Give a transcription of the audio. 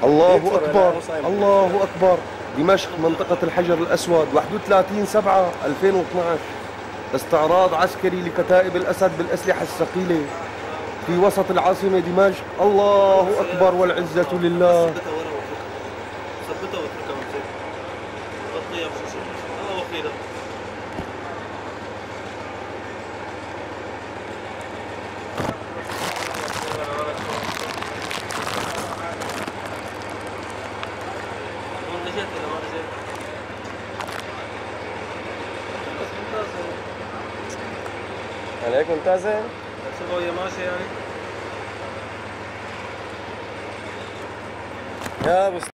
الله أكبر الله أكبر. دمشق منطقة الحجر الأسود 31/7/2012. استعراض عسكري لكتائب الأسد بالأسلحة الثقيلة في وسط العاصمة دمشق. الله أكبر والعزة لله. ثبتها واتركها من فوق. غطيها بشوشة. الله وخيرها. نجيت ولا ما نجيت؟ بس ممتازة. عليك ممتازة؟ شوفها وهي ماشية يعني. يا